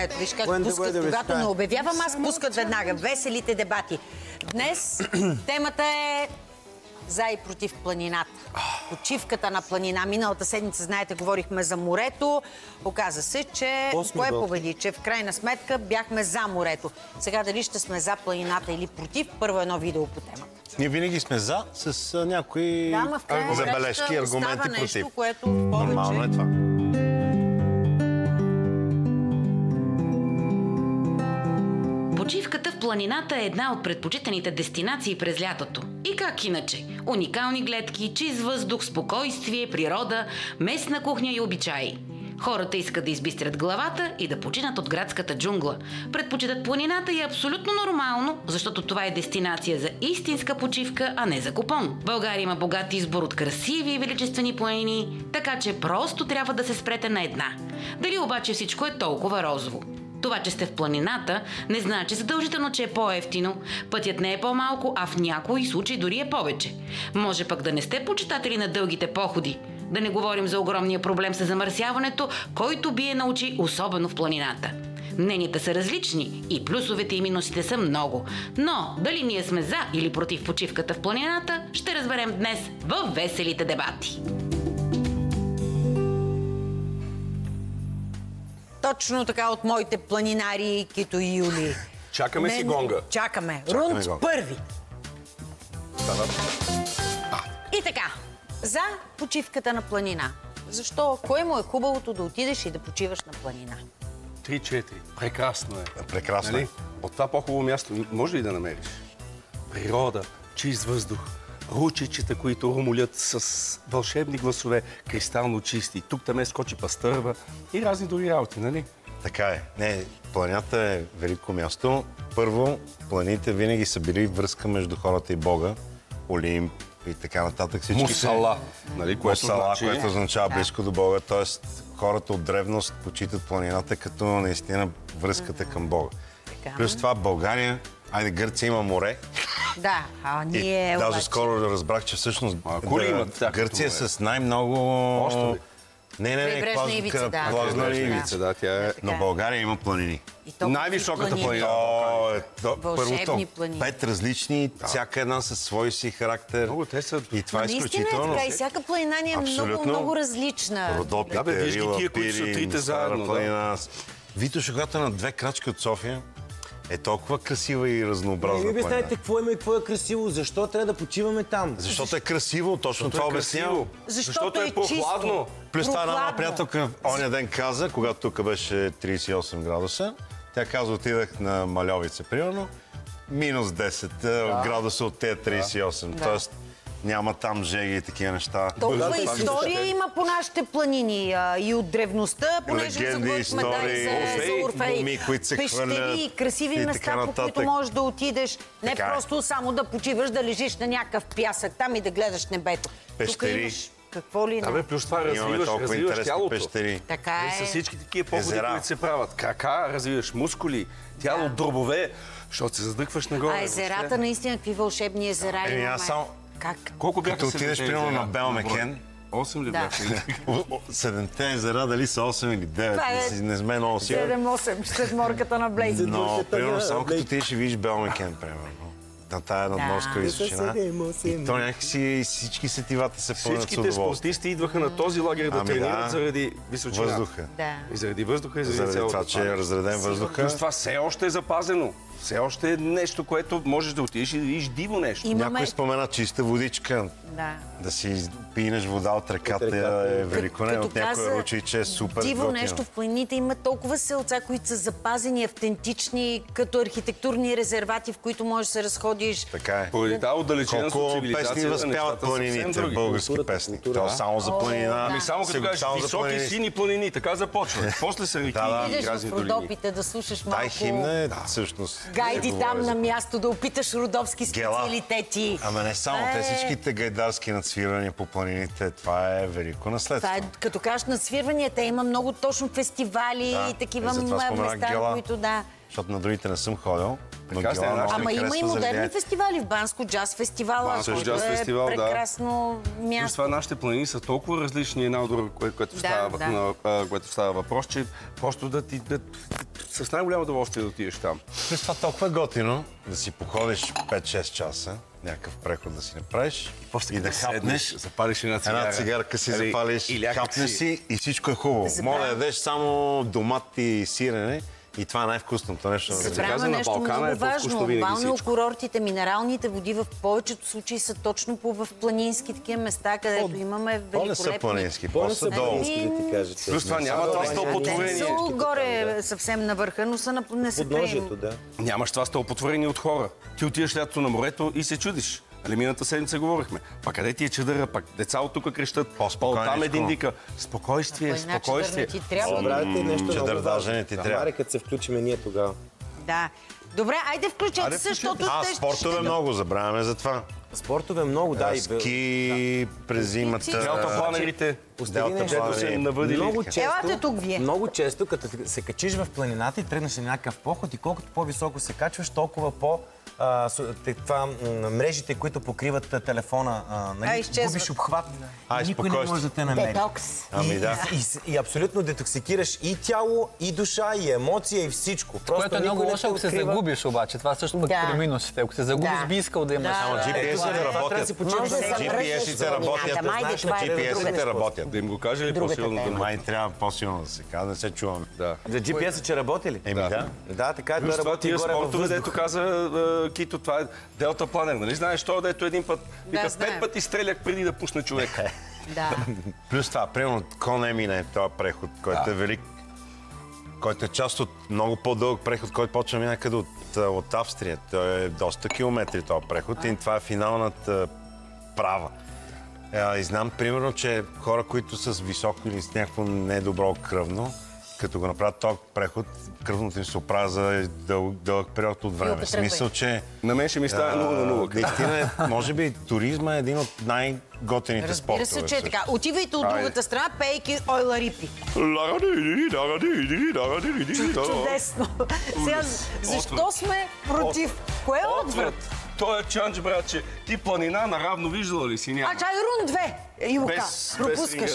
Ето, виж как пускат, когато не обявявам, аз пускат веднага. Веселите дебати. Днес темата е за и против планината. Почивката на планина. Миналата седмица, знаете, говорихме за морето. Оказа се, че кое победи? Че в крайна сметка бяхме за морето. Сега дали ще сме за планината или против? Първо едно видео по темата. Ние винаги сме за, с някои забележки, аргументи против. Нещо, което повече... Нормално е това. Почивката в планината е една от предпочитаните дестинации през лятото. И как иначе? Уникални гледки, чист въздух, спокойствие, природа, местна кухня и обичаи. Хората искат да избистрят главата и да починат от градската джунгла. Предпочитат планината и е абсолютно нормално, защото това е дестинация за истинска почивка, а не за купон. България има богат избор от красиви и величествени планини, така че просто трябва да се спрете на една. Дали обаче всичко е толкова розово? Това, че сте в планината, не значи задължително, че е по-евтино. Пътят не е по-малко, а в някои случаи дори е повече. Може пък да не сте почитатели на дългите походи. Да не говорим за огромния проблем с замърсяването, който бие на очи, особено в планината. Мненията са различни и плюсовете и минусите са много. Но дали ние сме за или против почивката в планината, ще разберем днес във веселите дебати. Точно така от моите планинари Кито и Юли. Чакаме си гонга. Чакаме. Рунд първи. И така, за почивката на планина. Защо? Кое му е хубавото да отидеш и да почиваш на планина? 3-4. Прекрасно е. Прекрасно. Нали? От това по-хубаво място може ли да намериш? Природа, чист въздух, ручичета, които румолят с вълшебни гласове, кристално чисти. Тук там скочи пастърва и разни други работи, нали? Така е. Не, планината е велико място. Първо, планините винаги са били връзка между хората и Бога. Олимп и така нататък. Мусала, нали? Мусала, което означава близко до Бога. Тоест, хората от древност почитат планината като наистина връзката към Бога. Плюс това България, Гърция има море. Да, а ние даже скоро разбрах, че всъщност Гърция с най-много... Крайбрежна ивица, да. Плажна ивица, да, тя е. Но България има планини. Най-високата планина. Вълшебни планини. 5 различни, всяка една със свой си характер. И това е изключително. Наистина е така, и всяка планина ни е много различна. Родопите, Рила, Пирин, Стара планина. Витош, когато на 2 крачки от София, е толкова красива и разнообразна планина. Не ми обяснете какво има и какво е красиво. Защо трябва да почиваме там? Защото е красиво, точно това обяснявам. Защото е прохладно. Плюс това една моя приятелка оня ден каза, когато тук беше 38 градуса, тя каза, отидах на Мальовица, примерно, минус 10 градуса от тези 38. Тоест, няма там жеги и такива неща. Толкова история има по нашите планини и от древността, понеже заговорихме за Орфей, пещери, красиви места, по които можеш да отидеш. Не просто само да почиваш, да лежиш на някакъв пясък там и да гледаш небето. Пещери. Какво ли не? Плюс това развиваш тялото. Така е. С всички такива походи, които се правят. Крака, развиваш мускули, тяло, дробове, защото се задъхваш нагоре. А езерата, наистина, какви вълшебни езера имаме. Колко бяха като отидеш примерно на Белмекен, 8 ли бяха? 7-те езера, дали са 8 или 9, не сме много сигурни. 7-8, след морката на Блейз. Но, примерно, само като отидеш и видиш Белмекен, примерно. На тая надморска височина. И то някакси всички сетивата се пълнят с удоволствие. Всичките спортисти идваха на този лагер да тренират заради височина. Въздуха. И заради въздуха, и заради това, че е разреден въздуха. Плюс това все още е запазено. Все още е нещо, което можеш да отидеш и да видиш диво нещо. Някой спомена чиста водичка. Да си пинеш вода от реката е велико. Не от някоя ручиче е супер готино. Диво нещо в планините има толкова селца, които са запазени, автентични, като архитектурни резервати, в които можеш да се разходиш. Така е. Поради тази отдалеченост от цивилизацията, песни възпяват планините, български песни. Това само за планина. Само като кажеш високи сини планини, така започва. После са реки и разни долини. Идеш в Родопите да слушаш малко... Химна е всъщност. Гайди там на място, да опиташ родопски специалитети. Ама не само, те всичките гайдарски надсвирвания по планините, това е велико наследство. Това е, като кажеш надсвирвания, те има много точно фестивали и такива места, които Защото на другите не съм ходил. Ама има и модерни фестивали в Банско, джаз фестивала, който е прекрасно място. Това нашите планини са толкова различни една от друга, което става въпрос, че просто да ти с най-голямо удоволствие да отидеш там. Плюс това толкова е готино да си походиш 5-6 часа, някакъв преход да си направиш и да хапнеш. Запалиш една цигара. Една цигарка си запалиш, хапнеш си и всичко е хубаво. Може да ядеш само домат и сирене и това е най-вкусното нещо. Забравяме нещо много важно. Балнеокурортите, минералните води в повечето случаи са точно в планински такива места, където имаме великолепни... Не са планински, по-са долу. Плюс това няма това стълпотворение. Не са горе съвсем на върха, но са не се прием. Нямаш това стълпотворение от хора. Ти отиваш лятото на морето и се чудиш. Миналата седмица говорихме. Пак къде ти е чадъра, пак деца от тук крещат. Там един дика. Спокойствие, спокойствие. Забравяте нещо много даже не ти трябва. Мари, като се включиме ние тогава. Да. Добре, айде включете се, защото... Спортове много, забравяме за това. Спортове много, да. Ски през зимата. Делтапланерите. Елате тук вие. Много често, като се качиш в планината и тръгнеш на някакъв поход и колкото по-високо се качваш, толкова мрежите, които покриват телефона, губиш обхват. Никой не може да те намери. Детокс. И абсолютно детоксикираш и тяло, и душа, и емоция, и всичко. Което е много лошо, ако се загубиш обаче. Това също пък при минусите. Ако се загубиш, би искал да имаш. GPS-ите работят. GPS-ите работят. GPS-ите работят. Да им го каже ли по-силно? Май трябва по-силно да се казва, не се чуваме. За GPS-а, че работи ли? Да, така е, той работи горе във въздух. Дето каза Кито, това е делтапланер. Нали знаеш, той дето един път, вика 5 пъти стрелях преди да пусне човека. Плюс това, примерно, Конемина е този преход, който е велик, който е част от много по-дълъг преход, който почва някъде от Австрия. Той е доста километри този преход и това е финалната права. И знам, примерно, че хора, които са с високо или с някакво недобро кръвно, като го направят този преход, кръвното им се оправя за дълъг период от време. В смисъл, че... На мен ще ми стане 0 на 0. Наистина, може би туризма е един от най-готените спортове. Разбира се, че е така. Отивайте от другата страна, пейки ойла рипи. Чудесно. Сега, защо сме против? Кое е отвърт? Той е чанч, братче. Ти планина наравно виждала ли си? Няма. Чай рун 2, Юка. Пропускаш.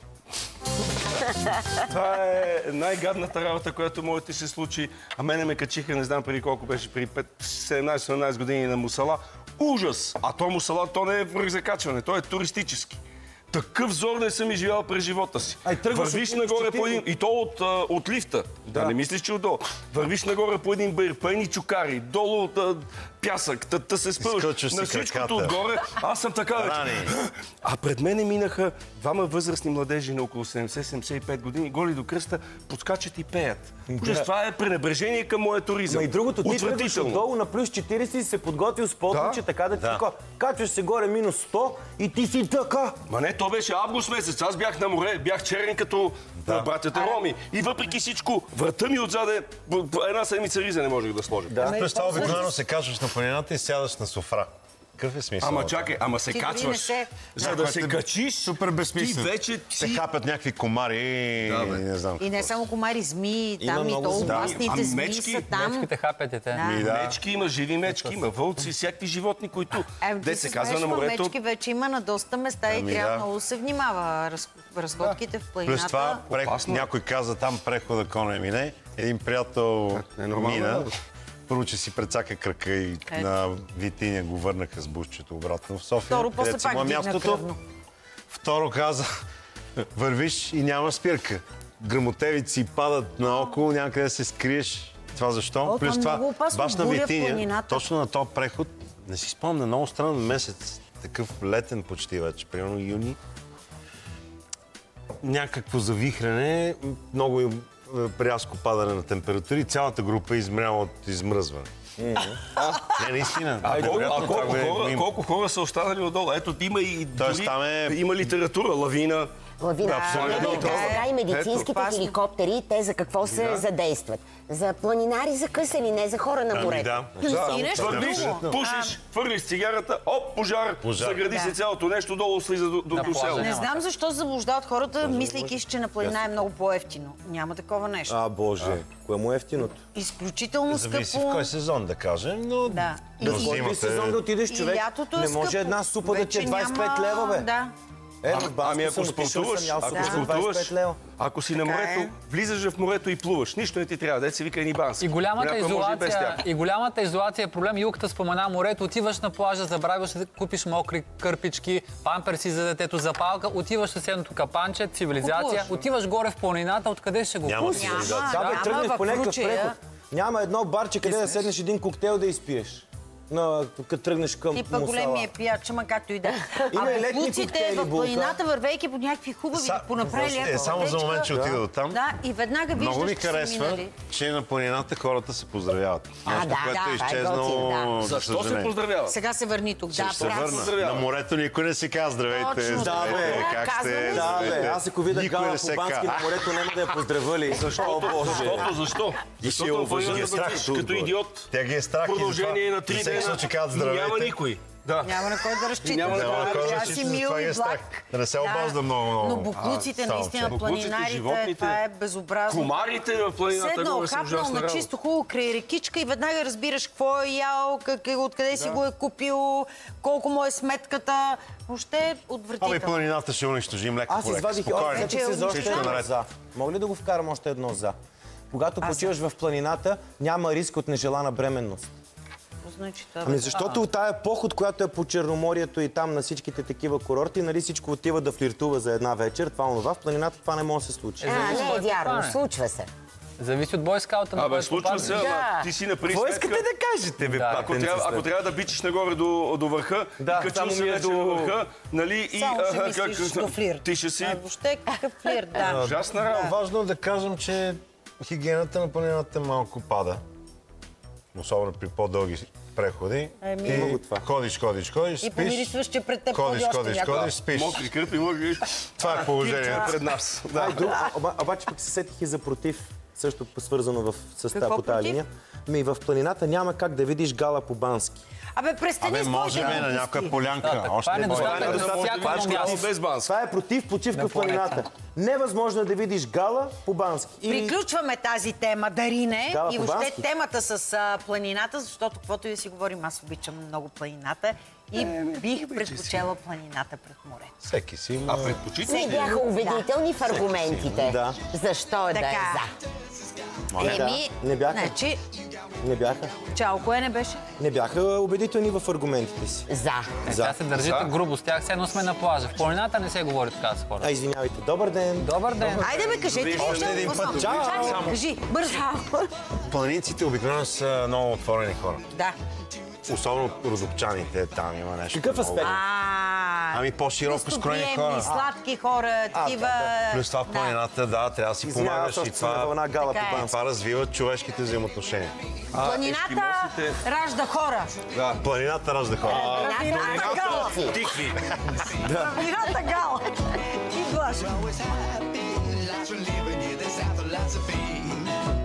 Това е най-гадната работа, която може да се случи. А мене ме качиха, не знам преди колко беше, при 17-18 години на Мусала. Ужас! А то Мусала, то не е връх за качване, то е туристически. Такъв зор не съм изживял през живота си. Вървиш нагоре по един... И то от лифта. Да, не мислиш, че отдолу. Вървиш нагоре по един бир, по едни чукари, долу от пясък, да се спъваш. На всичкото отгоре, аз съм така. А пред мене минаха двама възрастни младежи на около 70-75 години, голи до кръста, подскачат и пеят. Това е пренебрежение към моя туризъм. И другото, ти тръгваш отдолу на плюс 40 и се подготвил с потниче, така да ти така. Качваш се горе минус 100 и ти си така. Ма не, то беше август месец. Аз бях на море, бях черен като братята Роми. И въпреки всичко, врата ми отзаде, една седмица риза не можех да сложа. През това обикновено се качваш на планината и сядаш на софра. Какъв е смисъл? Ама чакай, ама се качваш, за да се качиш. Супер безсмислено. Се хапят някакви комари и не знам. И не само комари, змии, там и то опасните змии са там. Мечките хапете те. Мечки има, живи мечки има, вълци, всякакви животни, които де се казва на морето. Мечки вече има на доста места и трябва много да се внимава. Разходките в планината. Плюс това, някой каза там прехода Конемине, един приятел мина. Първо, че си прецака кръка и на Витиня го върнаха с бусчето обратно в София. Второ, после пак дигна кръвно. Второ каза, вървиш и няма спирка. Гръмотевици падат наоколо, някъде се скриеш. Това защо? Плюс това, баш на Витиня, точно на този преход, не си спомня, много странен месец, такъв летен почти вече, примерно юни. Някакво завихрене, много рязко падане на температури и цялата група измряла от измръзване. Не, наистина. Колко хора са останали отдолу? Ето, има и има литература, лавина. Сега и медицинските хеликоптери, те за какво се задействат? За планинари закъсали, не за хора на морето. Твърдиш, пушиш, хвърлиш цигарата, оп, пожар, загради се цялото нещо, долу слиза до село. Не знам защо заблуждават хората, мислейки, че на планина е много по-евтино. Няма такова нещо. Боже, кое му е евтиното? Изключително скъпо. Зависи в кой сезон, да кажем, но... Да. В кой сезон да отидеш, човек? Не може една супа да ти е 25 лева, бе. В Банско съм отишъл, съм ял суп за 25 лева. Ако си на морето, влизаш в морето и плуваш. Нищо не ти трябва. Дете се вика и бански. И голямата изолация е проблем. Юлката спомена морето. Отиваш на плажа, забравяш да купиш мокри кърпички, памперси за детето, запалка. Отиваш в съседното капанче, цивилизация. Отиваш горе в планината, откъде ще го пуснеш? Да, бе, тръгнеш по някакъв преход. Няма едно барче, къде да седнеш един коктейл да изпиеш. Като тръгнеш към Типа големия пияч, ама както и да. Има и летни буците коктейли, в планината, вървейки по някакви хубави, понаправили. Само за момент, че отида до там. Да, и веднага виждаш, много ми че са харесва, минали. че на планината хората се поздравяват. Нещо, което е това е изчезнало. готин, за Защо се съжаление. поздравява? Сега се върни тук. Да, Ще се върна. На морето никой не си казва здравейте, Точно. здравейте, как сте, Да, бе, здравейте. аз ако видя Никой гала не се по Бански казва. на морето, няма да я поздравя ли? Защо, Боже? Защо? И си я Защото уважи, в планината като идиот. Тя ги е страх. Продължение на 3 дена няма никой. Да. Няма на кой да разчита. Няма на кой да Аз си мил и благ. Да не се обажда много. Но буклуците, наистина, Буклуците, планинарите, животните, това е безобразно. Комарите в планината Седнал, горе са хапнал ужасна на работа. чисто хубаво край рекичка и веднага разбираш какво е ял, откъде си го е купил, колко му е сметката. Въобще е отвратително. Планината ще унищожим леко Аз по леко. извадих Спокойно. сетих се за още Всичко е едно наред. за. Мога ли да го вкарам още едно за? Когато почиваш в планината, няма риск от нежелана бременност. Значи, това Ами защото от тая поход, която е по Черноморието и там на всичките такива курорти, нали всичко отива да флиртува за една вечер, това онова, в планината това не може да се случи. Не е вярно, случва се. Зависи от бойскаута. Абе, случва се, ама ти си направи Какво сметка. искате да кажете, бе, Ако трябва да бичиш нагоре до върха, Да, качил само се ми е вече до- на върха, нали, и... Само ще мислиш до флирт. Ти ще си... Въобще какъв флирт, да. Ужасна работа. Важно е да кажем, че хигиената на планината малко пада. Особено при по-дълги преходи. Има го това. Ходиш, И спиш. помирисваш, че пред теб ходи още някой. Ходиш, спиш. Мокри кърпи, мокри... Това е положението. пред нас. Да, обаче пък се сетих и за против, също свързано с Какво по тази против? линия. В планината няма как да видиш гала по Бански. Абе, престани с Може твоите би на някоя глупости. полянка. Още Това е недостатък по-добре. за всяко място. Без банс. Това е против почивка в планината. Невъзможно е да видиш гала по Бански. Приключваме тази тема, Дарине, Гала и по въобще Бански. темата с планината, защото каквото и да си говорим, аз обичам много планината и бих предпочела планината пред море. Всеки си има... А Не предпочиташ ли? бяха убедителни в аргументите. Да. Защо да е Така. за? Еми, Не бяха. значи, Не бяха. чао, кое не беше? Не бяха убедителни в аргументите си. За. Сега се държите грубо с тях, все едно сме на плажа. В планината не се говори така с хората. Извинявайте. Добър ден. Добър ден. Айде бе, кажете Още един път. Чао! Кажи, бързо. Планиниците обикновено са много отворени хора. Да. Особено родопчаните, там има нещо. Какъв много. аспект? Ами по-широко скроени хора. сладки хора, такива... Плюс това в планината, да, трябва да си Извинявам, помагаш аз и още съм на това... вълна гала Така е. по И Бански. това развива човешките взаимоотношения. Планината ражда хора. Планината ражда хора. Планината гала. Тикви. Планината гала. И Блажа. Always happy, lots of living, yeah, that's our philosophy.